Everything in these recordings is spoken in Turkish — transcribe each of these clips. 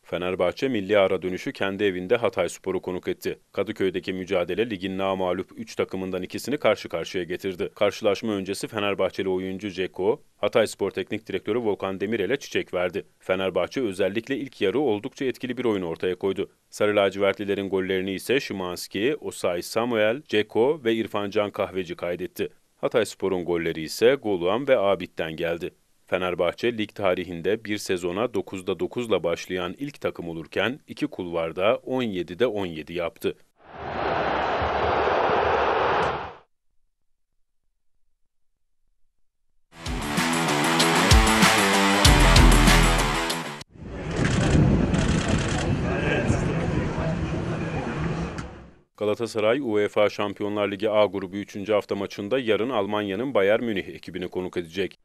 Fenerbahçe milli ara dönüşü kendi evinde Hatayspor'u konuk etti. Kadıköy'deki mücadele ligin namağlup 3 takımından ikisini karşı karşıya getirdi. Karşılaşma öncesi Fenerbahçeli oyuncu Dzeko, Hatayspor Teknik Direktörü Volkan Demirel'e çiçek verdi. Fenerbahçe özellikle ilk yarı oldukça etkili bir oyun ortaya koydu. Sarı lacivertlilerin gollerini ise Szymański, Osayi Samuel, Dzeko ve İrfan Can Kahveci kaydetti. Hatayspor'un golleri ise Goluan ve Abid'den geldi. Fenerbahçe lig tarihinde bir sezona 9'da 9'la başlayan ilk takım olurken iki kulvarda 17'de 17 yaptı. Galatasaray, UEFA Şampiyonlar Ligi A grubu 3. hafta maçında yarın Almanya'nın Bayern Münih ekibini konuk edecek.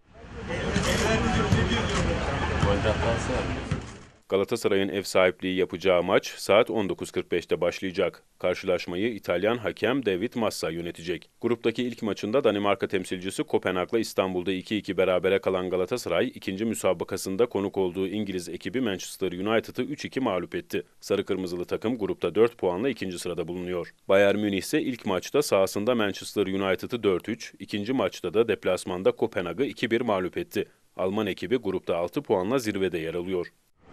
Galatasaray'ın ev sahipliği yapacağı maç saat 19.45'te başlayacak. Karşılaşmayı İtalyan hakem David Massa yönetecek. Gruptaki ilk maçında Danimarka temsilcisi Kopenhag'la İstanbul'da 2-2 berabere kalan Galatasaray, ikinci müsabakasında konuk olduğu İngiliz ekibi Manchester United'ı 3-2 mağlup etti. Sarı kırmızılı takım grupta 4 puanla ikinci sırada bulunuyor. Bayern Münih ise ilk maçta sahasında Manchester United'ı 4-3, ikinci maçta da deplasmanda Kopenhag'ı 2-1 mağlup etti. Alman ekibi grupta 6 puanla zirvede yer alıyor.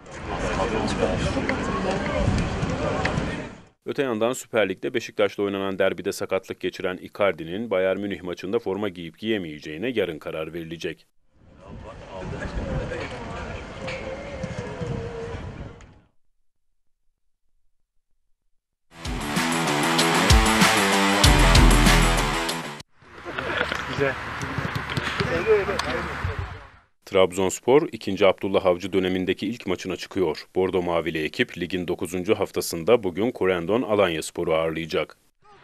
Öte yandan Süper Lig'de Beşiktaş'la oynanan derbide sakatlık geçiren Icardi'nin Bayern Münih maçında forma giyip giyemeyeceğine yarın karar verilecek. Güzel. Trabzonspor, 2. Abdullah Avcı dönemindeki ilk maçına çıkıyor. Bordo Mavili ekip ligin 9. haftasında bugün Corendon Alanyaspor'u ağırlayacak.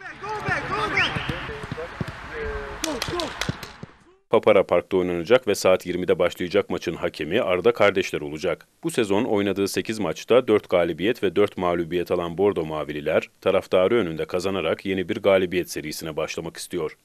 Papara Park'ta oynanacak ve saat 20'de başlayacak maçın hakemi Arda kardeşler olacak. Bu sezon oynadığı 8 maçta 4 galibiyet ve 4 mağlubiyet alan Bordo Mavililer, taraftarı önünde kazanarak yeni bir galibiyet serisine başlamak istiyor.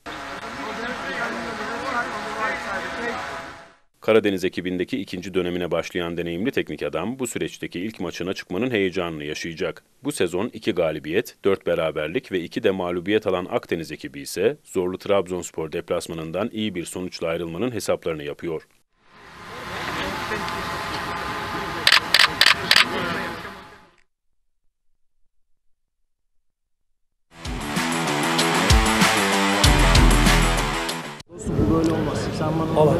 Karadeniz ekibindeki ikinci dönemine başlayan deneyimli teknik adam bu süreçteki ilk maçına çıkmanın heyecanını yaşayacak. Bu sezon 2 galibiyet, 4 beraberlik ve 2 de mağlubiyet alan Akdeniz ekibi ise zorlu Trabzonspor deplasmanından iyi bir sonuçla ayrılmanın hesaplarını yapıyor. Bu böyle olmaz. Sen bana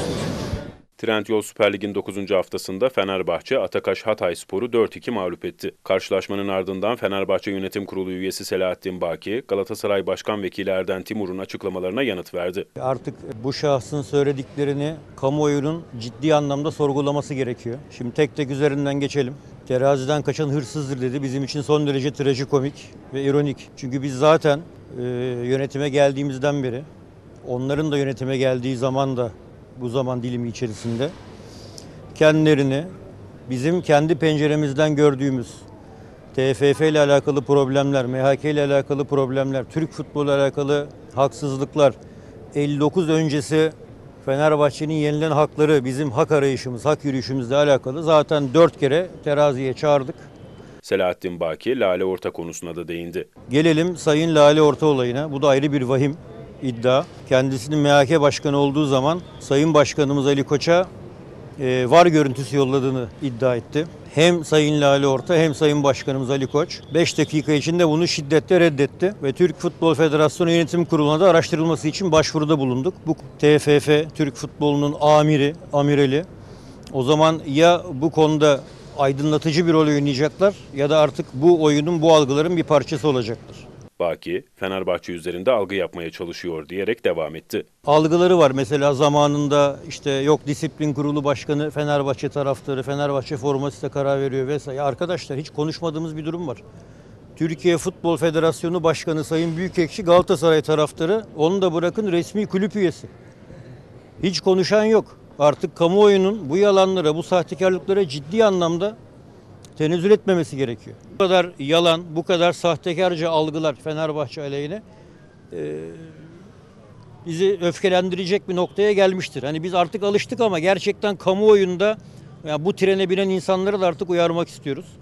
Trendyol Süper Lig'in 9. haftasında Fenerbahçe, Atakaş Hatayspor'u 4-2 mağlup etti. Karşılaşmanın ardından Fenerbahçe Yönetim Kurulu üyesi Selahattin Baki, Galatasaray Başkan Vekili Erden Timur'un açıklamalarına yanıt verdi. Artık bu şahsın söylediklerini kamuoyunun ciddi anlamda sorgulaması gerekiyor. Şimdi tek tek üzerinden geçelim. Teraziden kaçan hırsızdır dedi. Bizim için son derece trajikomik ve ironik. Çünkü biz zaten yönetime geldiğimizden beri, onların da yönetime geldiği zaman da bu zaman dilimi içerisinde kendilerini bizim kendi penceremizden gördüğümüz TFF ile alakalı problemler, MHK ile alakalı problemler, Türk futbolu ile alakalı haksızlıklar, 59 öncesi Fenerbahçe'nin yenilen hakları, bizim hak arayışımız, hak yürüyüşümüzle alakalı zaten 4 kere teraziye çağırdık. Selahattin Baki, Lale Orta konusuna da değindi. Gelelim Sayın Lale Orta olayına. Bu da ayrı bir vahim iddia. Kendisinin MHK başkanı olduğu zaman Sayın Başkanımız Ali Koç'a VAR görüntüsü yolladığını iddia etti. Hem Sayın Lale Orta hem Sayın Başkanımız Ali Koç 5 dakika içinde bunu şiddetle reddetti ve Türk Futbol Federasyonu Yönetim Kurulu'na da araştırılması için başvuruda bulunduk. Bu TFF, Türk futbolunun amirali. O zaman ya bu konuda aydınlatıcı bir rol oynayacaklar ya da artık bu oyunun, bu algıların bir parçası olacaklar. Baki, Fenerbahçe üzerinde algı yapmaya çalışıyor diyerek devam etti. Algıları var. Mesela zamanında işte yok disiplin kurulu başkanı Fenerbahçe taraftarı, Fenerbahçe formasıyla karar veriyor vesaire. Arkadaşlar hiç konuşmadığımız bir durum var. Türkiye Futbol Federasyonu Başkanı Sayın Büyükekşi Galatasaray taraftarı, onu da bırakın resmi kulüp üyesi. Hiç konuşan yok. Artık kamuoyunun bu yalanlara, bu sahtekarlıklara ciddi anlamda tenezzül etmemesi gerekiyor. Bu kadar yalan, bu kadar sahtekarca algılar Fenerbahçe aleyhine bizi öfkelendirecek bir noktaya gelmiştir. Hani biz artık alıştık ama gerçekten kamuoyunda Ya bu trene binen insanları da artık uyarmak istiyoruz.